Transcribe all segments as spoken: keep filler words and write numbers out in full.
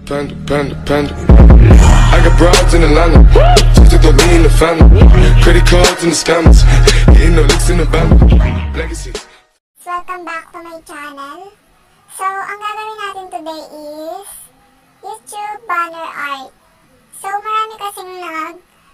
Panda, panda, panda. I got broads in Atlanta, just to throw me in the family. Credit cards and the scammers, hitting the licks in the band. Legacies. Welcome back to my channel. So, ang gagawin natin today is YouTube banner art. So, marami kasing nag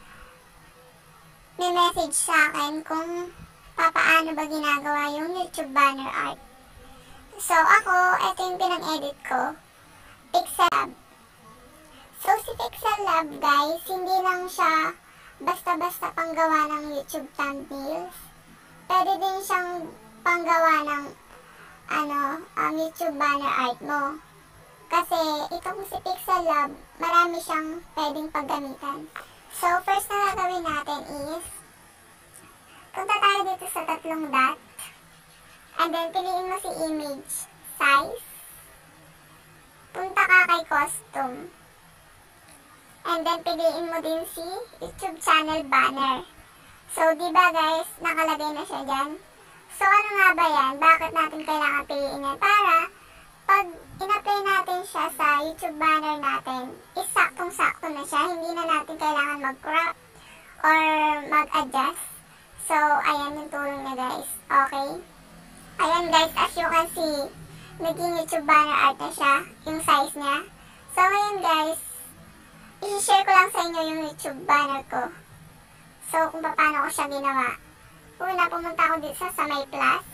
may message sa akin kung papaano ba ginagawa yung YouTube banner art. So, ako, ito yung pinang-edit ko. Pixel. So, si Pixel Lab, guys, hindi lang siya basta-basta panggawa ng YouTube thumbnails. Pwede din siyang panggawa ng ano, um, YouTube banner art mo. Kasi, itong si Pixel Lab, marami siyang pwedeng paggamitan. So, first na gagawin natin is, punta tayo dito sa tatlong dot. And then, piliin mo si image, size. Punta ka kay custom. And then, piliin mo din si YouTube channel banner. So, diba guys, nakalagay na siya dyan. So, ano nga ba yan? Bakit natin kailangan piliin yan? Para, pag in-apply natin siya sa YouTube banner natin, isaktong-sakto na siya. Hindi na natin kailangan mag-crop or mag-adjust. So, ayan yung tulong niya guys. Okay? Ayan guys, as you can see, naging YouTube banner art na siya. Yung size niya. So, ngayon guys, i-share ko lang sa inyo yung YouTube banner ko. So, kung paano ko siya ginawa. Una, pumunta ako dito sa, sa may plus.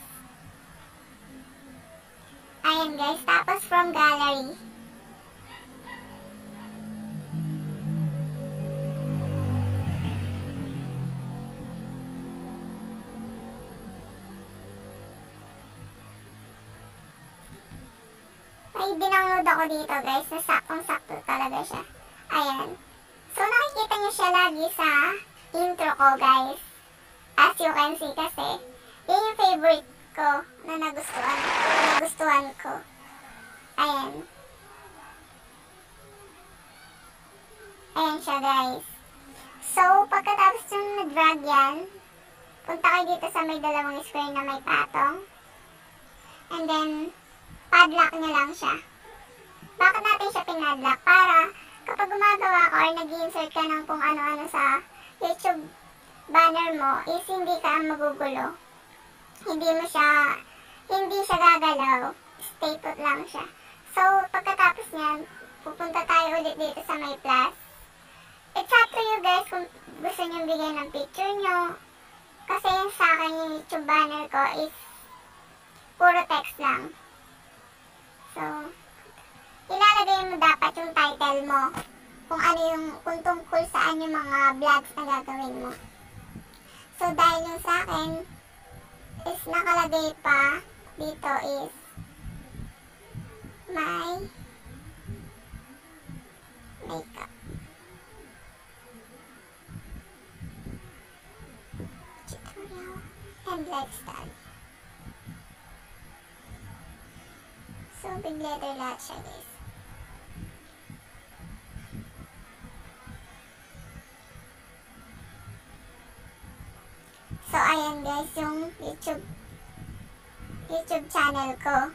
Ayan guys, tapos from gallery. May dinownload ako dito guys, na saktong-sakto talaga siya. Ayan. So, nakikita niyo siya lagi sa intro ko, guys. As you can see kasi, yun yung favorite ko na nagustuhan, nagustuhan ko. Ayan. Ayan siya, guys. So, pagkatapos yung nag-drag yan, punta kayo dito sa may dalawang square na may patong. And then, padlock nyo lang siya. Bakit natin siya pinadlock? Para, kapag gumagawa ka or nag-insert ka ng kung ano-ano sa YouTube banner mo, is hindi ka magugulo. Hindi mo siya, hindi siya gagalaw. Stay put lang siya. So, pagkatapos niyan, pupunta tayo ulit dito sa may plus. It's up to you guys kung gusto nyo bigyan ng picture nyo. Kasi yung sa akin, yung YouTube banner ko is puro text lang. So, ilalagay mo dapat yung title mo. Kung ano yung, kung tungkol saan yung mga vlogs na gagawin mo. So, dahil yung sa akin, is nakalagay pa, dito is, my makeup. Tutorial and lifestyle. So, big letter lahat siya guys. So, ayan guys, yung YouTube YouTube channel ko.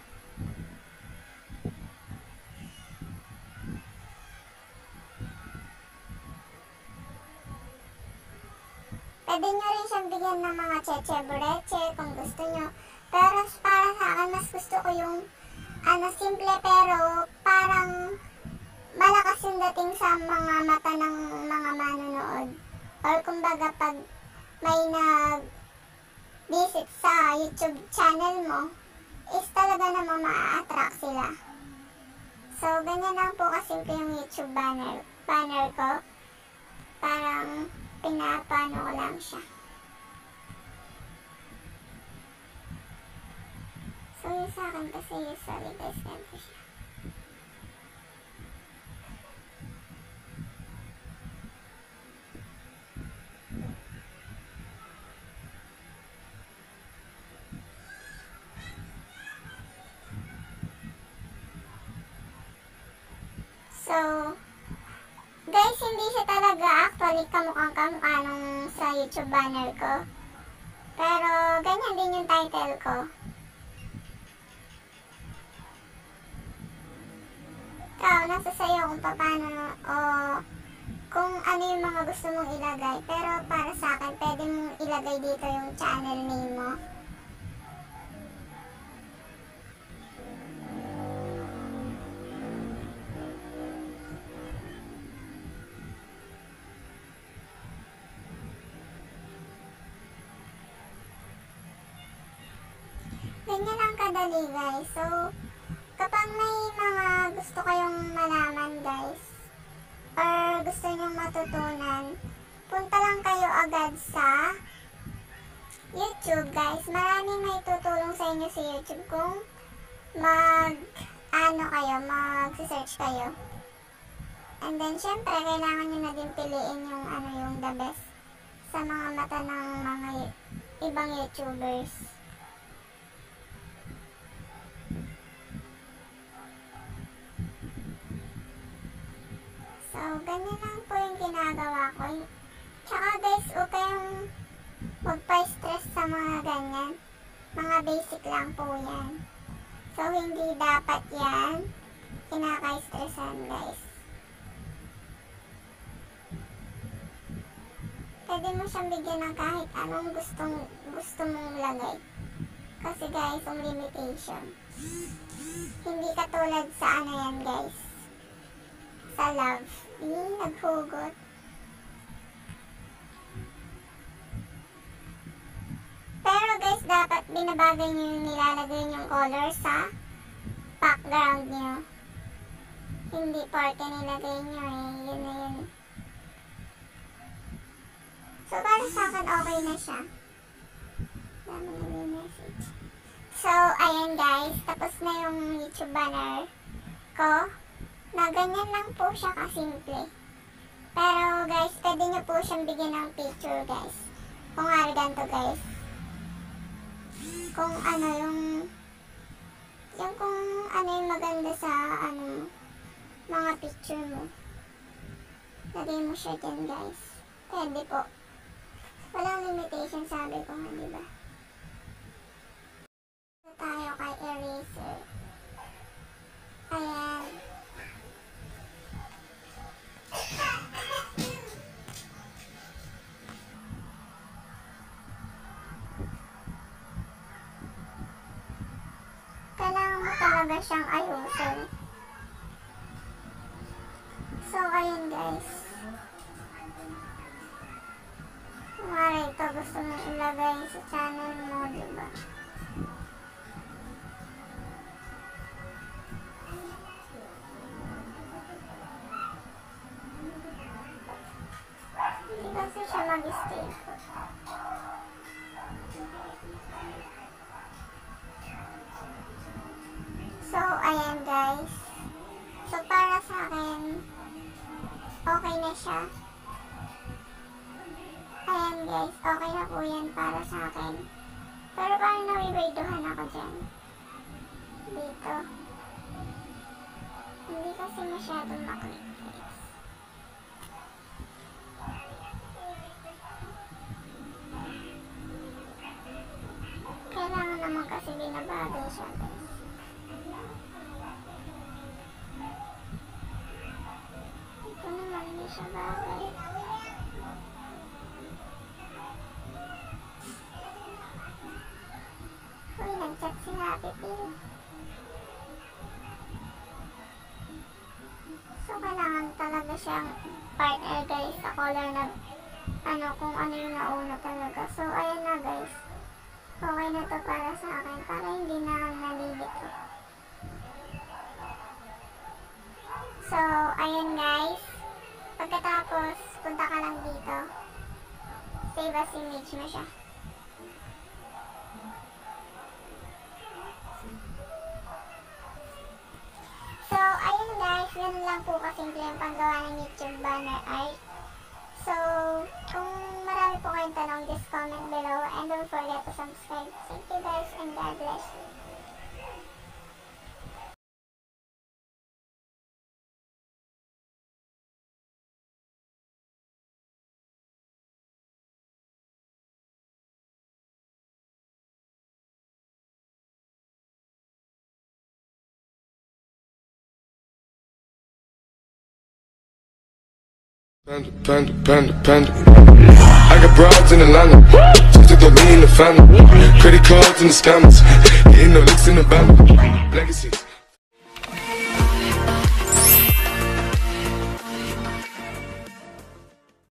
Pwede nyo rin siyang bigyan ng mga cheche bureche kung gusto nyo. Pero para sa akin, mas gusto ko yung ano, simple pero parang malakas yung dating sa mga mata ng mga manonood. Or kumbaga pag may nag-visit sa YouTube channel mo, is talaga naman ma-attract sila. So, ganyan lang po kasimple yung YouTube banner, banner ko. Parang pinapano ko lang siya. So, yung sa akin kasi usually guys, ganito siya. So, guys, hindi siya talaga actually kamukhang kamukha nung sa YouTube banner ko. Pero, ganyan din yung title ko. ikaw, nasa sayo kung paano o kung ano yung mga gusto mong ilagay. Pero para sa akin, pwede mong ilagay dito yung channel name mo. Ganyan lang kadali guys. So, kapag may mga gusto kayong malaman guys, or gusto nyong matutunan, punta lang kayo agad sa YouTube guys. Maraming may tutulong sa inyo sa YouTube kung mag, ano kayo, mag-search kayo. And then, syempre, kailangan nyo na din piliin yung, ano, yung the best sa mga mata ng mga ibang YouTubers. So, ganyan lang po yung ginagawa ko. Tsaka guys, huwag kayong magpa-stress sa mga ganyan. Mga basic lang po yan. So, hindi dapat yan kinaka-stressan guys. Pwede mo siyang bigyan ng kahit anong gustong, gusto mong lagay. Kasi guys, yung limitation. Hindi katulad sa ano yan guys. Sa love. Eh, naghugot. Pero guys, dapat binabagay nyo yung nilalagay yung color sa background nyo. Hindi porke nilagay nyo eh. Yun na yun. So, para sa akin, okay na siya. Dami na yung message. So, ayan guys. Tapos na yung YouTube banner ko. Na ganyan lang po siya kasimple. Pero guys, pwede nyo po siyang bigyan ng picture guys. Kung nga ganito guys. Kung ano yung yung kung ano yung maganda sa ano mga picture mo. Lagay mo siya dyan guys. Pwede po. Walang limitation sabi ko nga diba. Tayo kay eraser. Ayan. Kailangan mo talaga siyang ayusin. So, ayun guys. Kumari ito gusto mong ilagay sa channel mo, diba? Hindi kasi siya mag-stay. So, ayan guys. So, para sa akin, okay na siya. Ayan guys, okay na po yan para sa akin. Pero parang nawiwayduhan ako dyan. Dito. Hindi kasi masyadong maklik guys. Kailangan naman kasi binabagay siya guys. Ito naman hindi siya bagay. Uy, nag-chat si Happy Pin. So, kailangan talaga siyang partner guys sa color na ano, kung ano yung nauna talaga. So, ayan na guys. Okay na to para sa akin. Para hindi na nalilito. So, ayan guys. Pagkatapos, punta ka lang dito. Save as image mo siya. So, ayun guys. Ganun lang po kasimple yung panggawa ng YouTube banner art. So, kung marami po kayong tanong, just comment below. And don't forget to subscribe. Thank you guys and God bless you. Panda, panda, panda, panda. I got broads in Atlanta, just to throw me in the family. Credit cards and the scammers, hitting no licks in the band. Legacies.